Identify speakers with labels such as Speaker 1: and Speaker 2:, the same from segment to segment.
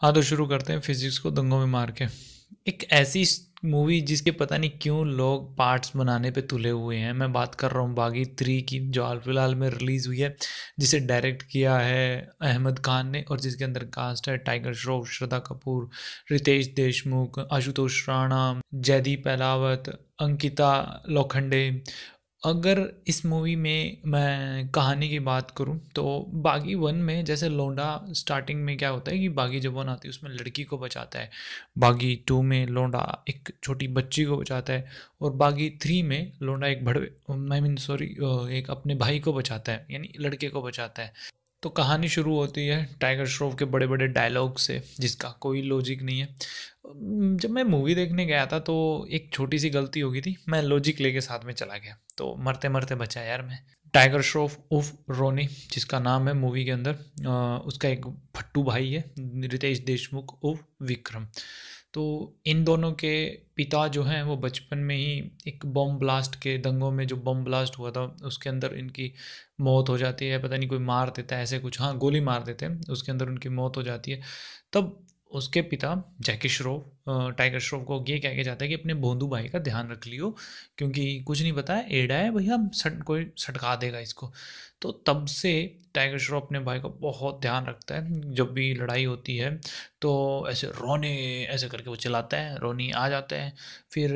Speaker 1: हाँ, तो शुरू करते हैं फिजिक्स को दंगों में मार के। एक ऐसी मूवी जिसके पता नहीं क्यों लोग पार्ट्स बनाने पे तुले हुए हैं। मैं बात कर रहा हूँ बागी 3 की, जो हाल फिलहाल में रिलीज़ हुई है, जिसे डायरेक्ट किया है अहमद खान ने और जिसके अंदर कास्ट है टाइगर श्रॉफ, श्रद्धा कपूर, रितेश देशमुख, आशुतोष राणा, जयदीप अहलावत, अंकिता लोखंडे। अगर इस मूवी में मैं कहानी की बात करूं तो बागी 1 में जैसे लोंडा स्टार्टिंग में क्या होता है कि बागी जब 1 आती है उसमें लड़की को बचाता है, बागी 2 में लोंडा एक छोटी बच्ची को बचाता है और बागी 3 में लोंडा एक बड़े आई मीन सॉरी एक अपने भाई को बचाता है, यानी लड़के को बचाता है। तो कहानी शुरू होती है टाइगर श्रॉफ के बड़े बड़े डायलॉग से जिसका कोई लॉजिक नहीं है। जब मैं मूवी देखने गया था तो एक छोटी सी गलती हो गई थी, मैं लॉजिक लेके साथ में चला गया तो मरते मरते बचा यार मैं। टाइगर श्रॉफ उर्फ रोनी, जिसका नाम है मूवी के अंदर, उसका एक फट्टू भाई है रितेश देशमुख उर्फ विक्रम। तो इन दोनों के पिता जो हैं वो बचपन में ही एक बम ब्लास्ट के दंगों में, जो बम ब्लास्ट हुआ था उसके अंदर इनकी मौत हो जाती है। पता नहीं कोई मार देता है ऐसे कुछ, हाँ गोली मार देते हैं, उसके अंदर उनकी मौत हो जाती है। तब उसके पिता जैकी श्रॉफ टाइगर श्रॉफ को ये कह के जाता है कि अपने भोंदू भाई का ध्यान रख लियो, क्योंकि कुछ नहीं पता है, एड़ा है भैया, कोई सटका देगा इसको। तो तब से टाइगर श्रॉफ अपने भाई का बहुत ध्यान रखता है। जब भी लड़ाई होती है तो ऐसे रोने ऐसे करके वो चिल्लाता है, रोनी आ जाता है, फिर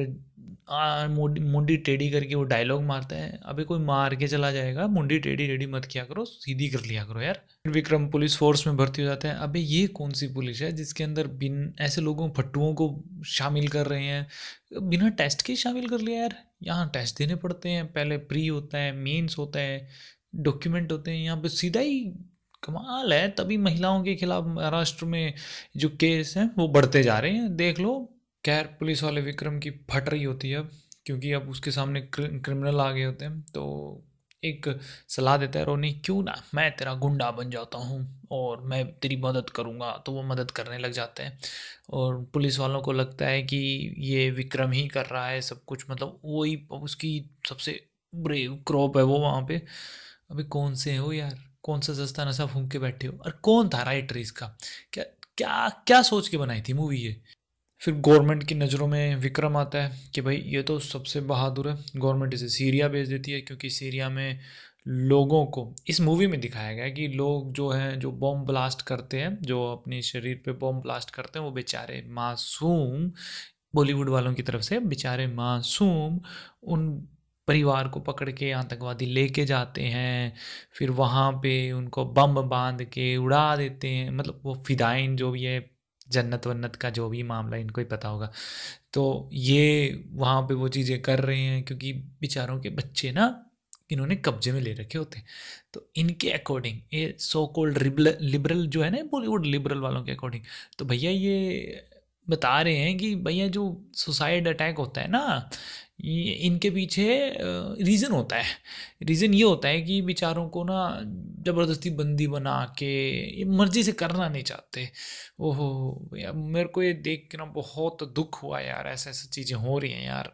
Speaker 1: मुंडी टेढ़ी करके वो डायलॉग मारता है, अबे कोई मार के चला जाएगा, मुंडी टेढ़ी टेढ़ी मत किया करो, सीधी कर लिया करो यार। विक्रम पुलिस फोर्स में भर्ती हो जाता है। अबे ये कौन सी पुलिस है जिसके अंदर बिन ऐसे लोगों फट्टुओं को शामिल कर रहे हैं, बिना टेस्ट के शामिल कर लिया यार। यहाँ टेस्ट देने पड़ते हैं, पहले प्री होता है, मेंस होता है, डॉक्यूमेंट होते हैं, यहाँ पे सीधा ही कमाल है। तभी महिलाओं के खिलाफ महाराष्ट्र में जो केस हैं वो बढ़ते जा रहे हैं, देख लो। खैर पुलिस वाले विक्रम की फट रही होती है अब, क्योंकि अब उसके सामने क्रिमिनल आ गए होते हैं। तो एक सलाह देता है रोनी, क्यों ना मैं तेरा गुंडा बन जाता हूँ और मैं तेरी मदद करूँगा। तो वो मदद करने लग जाते हैं और पुलिस वालों को लगता है कि ये विक्रम ही कर रहा है सब कुछ, मतलब वही उसकी सबसे ब्रेव क्रॉप है वो वहाँ पे। अभी कौन से हो यार, कौन सा सस्ता नशा फूंक के बैठे हो, और कौन था राइटर इसका, क्या क्या क्या सोच के बनाई थी मूवी ये। फिर गवर्नमेंट की नज़रों में विक्रम आता है कि भाई ये तो सबसे बहादुर है। गवर्नमेंट इसे सीरिया भेज देती है, क्योंकि सीरिया में लोगों को, इस मूवी में दिखाया गया है कि लोग जो हैं जो बॉम्ब ब्लास्ट करते हैं, जो अपने शरीर पे बॉम्ब ब्लास्ट करते हैं, वो बेचारे मासूम, बॉलीवुड वालों की तरफ से बेचारे मासूम, उन परिवार को पकड़ के आतंकवादी लेके जाते हैं, फिर वहाँ पे उनको बम बांध के उड़ा देते हैं। मतलब वो फिदाइन जो भी है, जन्नत वन्नत का जो भी मामला इनको ही पता होगा। तो ये वहाँ पे वो चीज़ें कर रहे हैं क्योंकि बेचारों के बच्चे ना इन्होंने कब्जे में ले रखे होते हैं। तो इनके अकॉर्डिंग ये सो कॉल्ड लिबरल जो है ना, बॉलीवुड लिबरल वालों के अकॉर्डिंग, तो भैया ये बता रहे हैं कि भैया जो सुसाइड अटैक होता है ना, ये इनके पीछे रीज़न होता है। रीज़न ये होता है कि बेचारों को ना ज़बरदस्ती बंदी बना के ये मर्जी से करना नहीं चाहते। ओहो यार, मेरे को ये देख के ना बहुत दुख हुआ यार, ऐसे ऐसी चीज़ें हो रही हैं यार।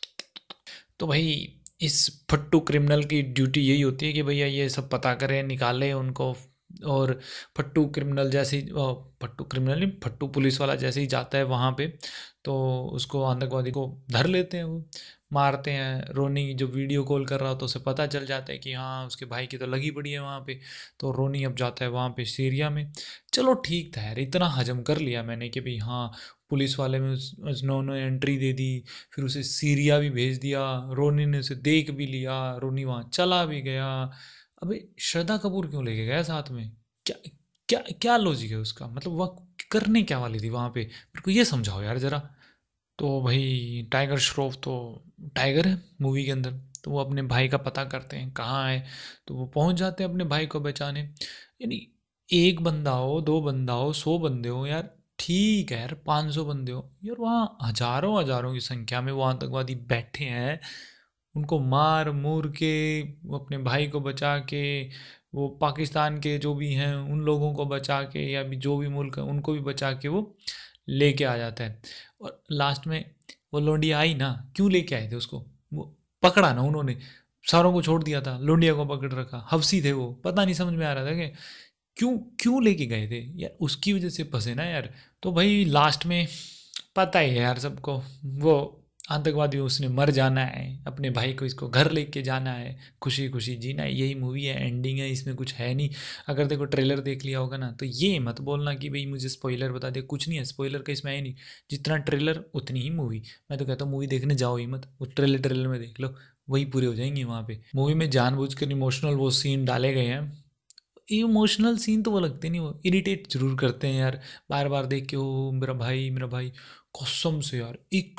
Speaker 1: तो भाई इस फट्टू क्रिमिनल की ड्यूटी यही होती है कि भैया ये सब पता करें, निकाले उनको। और फट्टू क्रिमिनल जैसे ही फट्टू क्रिमिनल नहीं, फट्टू पुलिस वाला जैसे ही जाता है वहाँ पे, तो उसको आतंकवादी को धर लेते हैं, वो मारते हैं। रोनी जो वीडियो कॉल कर रहा हो तो उसे पता चल जाता है कि हाँ उसके भाई की तो लगी पड़ी है वहाँ पे। तो रोनी अब जाता है वहाँ पे सीरिया में। चलो ठीक था यार, इतना हजम कर लिया मैंने कि भाई हाँ पुलिस वाले में उन्होंने एंट्री दे दी, फिर उसे सीरिया भी भेज दिया, रोनी ने उसे देख भी लिया, रोनी वहाँ चला भी गया। अबे श्रद्धा कपूर क्यों लेके गया साथ में, क्या क्या क्या लॉजिक है उसका, मतलब वह करने क्या वाली थी वहाँ पे, मेरे को ये समझाओ यार ज़रा। तो भाई टाइगर श्रॉफ तो टाइगर है मूवी के अंदर, तो वो अपने भाई का पता करते हैं कहाँ है, तो वो पहुँच जाते हैं अपने भाई को बचाने। यानी एक बंदा हो, दो बंदा हो, 100 बंदे हो यार ठीक है यार, 500 बंदे हो यार, वहाँ हजारों हजारों की संख्या में वो आतंकवादी बैठे हैं, उनको मार मूर के वो अपने भाई को बचा के, वो पाकिस्तान के जो भी हैं उन लोगों को बचा के, या भी जो भी मुल्क है उनको भी बचा के वो लेके आ जाता है। और लास्ट में वो लोंडिया आई ना, क्यों लेके आए थे उसको, वो पकड़ा ना उन्होंने, सारों को छोड़ दिया था, लोंडिया को पकड़ रखा, हफ्सी थे वो, पता नहीं समझ में आ रहा था कि क्यों क्यों लेके गए थे यार, उसकी वजह से फंसे ना यार। तो भाई लास्ट में पता ही है यार सबको, वो आतंकवादी उसने मर जाना है, अपने भाई को इसको घर लेके जाना है, खुशी खुशी जीना है, यही मूवी है, एंडिंग है, इसमें कुछ है नहीं। अगर देखो ट्रेलर देख लिया होगा ना, तो ये मत बोलना कि भाई मुझे स्पॉइलर बता दे, कुछ नहीं है स्पॉइलर का इसमें है नहीं। जितना ट्रेलर उतनी ही मूवी। मैं तो कहता हूँ मूवी देखने जाओ ही मत, वो ट्रेलर ट्रेलर में देख लो, वही पूरे हो जाएंगे वहाँ पे। मूवी में जानबूझकर इमोशनल वो सीन डाले गए हैं, इमोशनल सीन तो वो लगते नहीं, वो इरिटेट जरूर करते हैं यार। बार बार देख के ओ मेरा भाई, कसम से यार एक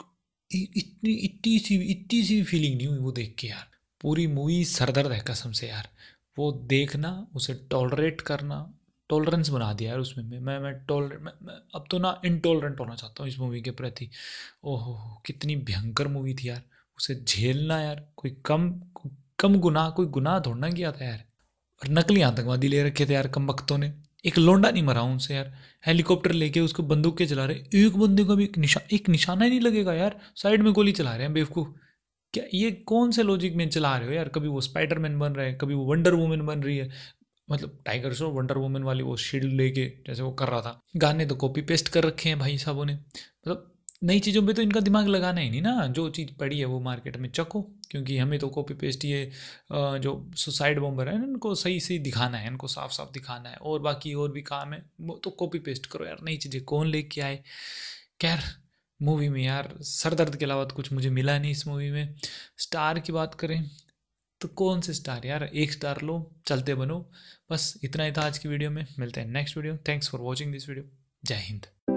Speaker 1: इतनी सी फीलिंग नहीं हुई वो देख के यार। पूरी मूवी सरदर्द है कसम से यार। वो देखना, उसे टॉलरेट करना, टॉलरेंस बना दिया यार उसमें। मैं अब तो ना इनटॉलरेंट होना चाहता हूँ इस मूवी के प्रति। ओहो कितनी भयंकर मूवी थी यार, उसे झेलना यार। कोई कम कम गुनाह, कोई गुनाह थोड़ा ना किया था यार। और नकली आतंकवादी ले रखे थे यार कम वक्तों ने, एक लोंडा नहीं मरा उनसे यार। हेलीकॉप्टर लेके उसको बंदूक के चला रहे, एक बंदे का भी एक निशाना ही नहीं लगेगा यार, साइड में गोली चला रहे हैं बेवकूफ़। क्या ये कौन से लॉजिक में चला रहे हो यार? कभी वो स्पाइडरमैन बन रहे हैं, कभी वो वंडर वुमन बन रही है, मतलब टाइगर श्रॉफ वंडर वुमन वाली वो शील्ड लेके जैसे वो कर रहा था। गाने तो कॉपी पेस्ट कर रखे हैं भाई साहबों ने, मतलब नई चीज़ों पे तो इनका दिमाग लगाना ही नहीं ना। जो चीज़ पड़ी है वो मार्केट में चको, क्योंकि हमें तो कॉपी पेस्ट ये जो सुसाइड बॉम्बर है इनको सही सही दिखाना है, इनको साफ साफ दिखाना है, और बाकी और भी काम है वो तो कॉपी पेस्ट करो यार। नई चीज़ें कौन लेके आए? खैर मूवी में यार सर दर्द के अलावा तो कुछ मुझे मिला नहीं इस मूवी में। स्टार की बात करें तो कौन से स्टार यार, एक स्टार लो, चलते बनो। बस इतना ही था आज की वीडियो में, मिलते हैं next video. Thanks for watching this video. जय हिंद।